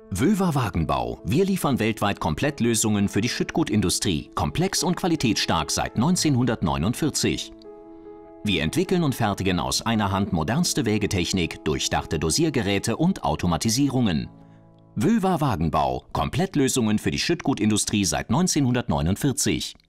Wöver Wagenbau. Wir liefern weltweit Komplettlösungen für die Schüttgutindustrie, komplex und qualitätsstark seit 1949. Wir entwickeln und fertigen aus einer Hand modernste Wägetechnik, durchdachte Dosiergeräte und Automatisierungen. Wöver Wagenbau. Komplettlösungen für die Schüttgutindustrie seit 1949.